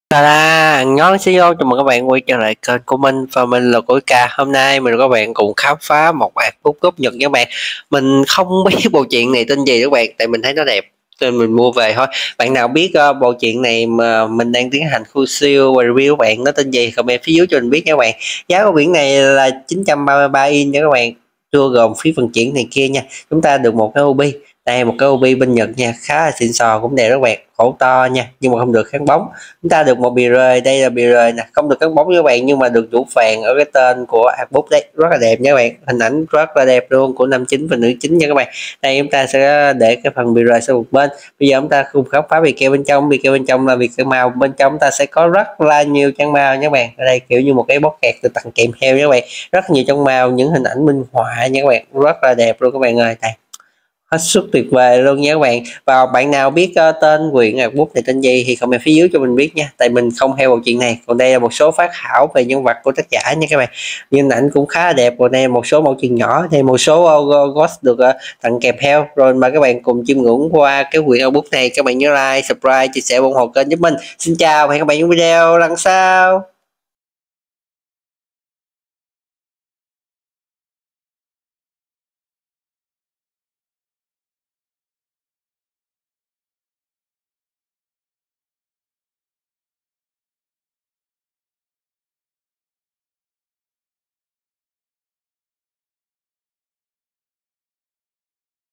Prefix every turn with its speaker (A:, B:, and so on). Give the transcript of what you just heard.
A: Nhón CEO chào mừng các bạn quay trở lại kênh của mình và mình là Củi Ca. Hôm nay mình và các bạn cùng khám phá một MacBook cúp Nhật nha các bạn. Mình không biết bộ truyện này tên gì các bạn, tại mình thấy nó đẹp nên mình mua về thôi. Bạn nào biết bộ truyện này mà mình đang tiến hành khu siêu và review bạn nó tên gì, comment phía dưới cho mình biết nha các bạn. Giá của biển này là 933 in nha các bạn, chưa gồm phí vận chuyển này kia nha. Chúng ta được một cái Obi, đây một cái Obi bên Nhật nha, khá là xịn sò, cũng đẹp các bạn, khổ to nha nhưng mà không được kháng bóng. Chúng ta được một bì rời, đây là bì rời nè, không được cắt bóng các bạn nhưng mà được chủ phàn ở cái tên của MacBook đấy, rất là đẹp nha các bạn, hình ảnh rất là đẹp luôn của nam chính và nữ chính nha các bạn. Đây chúng ta sẽ để cái phần bì rời sang một bên. Bây giờ chúng ta cùng khám phá bì keo bên trong. Bì keo bên trong là bì keo màu, bên trong chúng ta sẽ có rất là nhiều chân màu nha các bạn. Ở đây kiểu như một cái bóc kẹt được tặng kèm theo nha các bạn, rất nhiều chân màu, những hình ảnh minh họa nha các bạn, rất là đẹp luôn các bạn ơi. Đây, hết sức tuyệt vời luôn nha các bạn. Và bạn nào biết tên quyển MacBook này tên gì thì comment phía dưới cho mình biết nha, tại mình không theo bộ truyện này. Còn đây là một số phát thảo về nhân vật của tác giả nha các bạn, hình ảnh cũng khá là đẹp. Còn đây là một số mẫu chuyện nhỏ, thì một số ghost được tặng kèm theo. Rồi mà các bạn cùng chiêm ngưỡng qua cái quyển MacBook này. Các bạn nhớ like, subscribe, chia sẻ, ủng hộ kênh giúp mình. Xin chào và hẹn các bạn trong video lần sau.